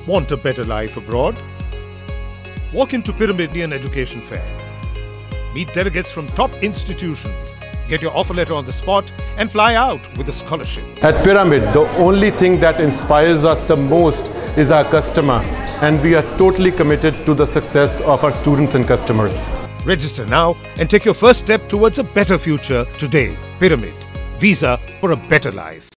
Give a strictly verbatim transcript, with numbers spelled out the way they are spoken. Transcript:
Want a better life abroad? Walk into Pyramid Indian Education Fair. Meet delegates from top institutions. Get your offer letter on the spot and fly out with a scholarship. At Pyramid, the only thing that inspires us the most is our customer, and we are totally committed to the success of our students and customers. Register now and take your first step towards a better future today. Pyramid. Visa for a better life.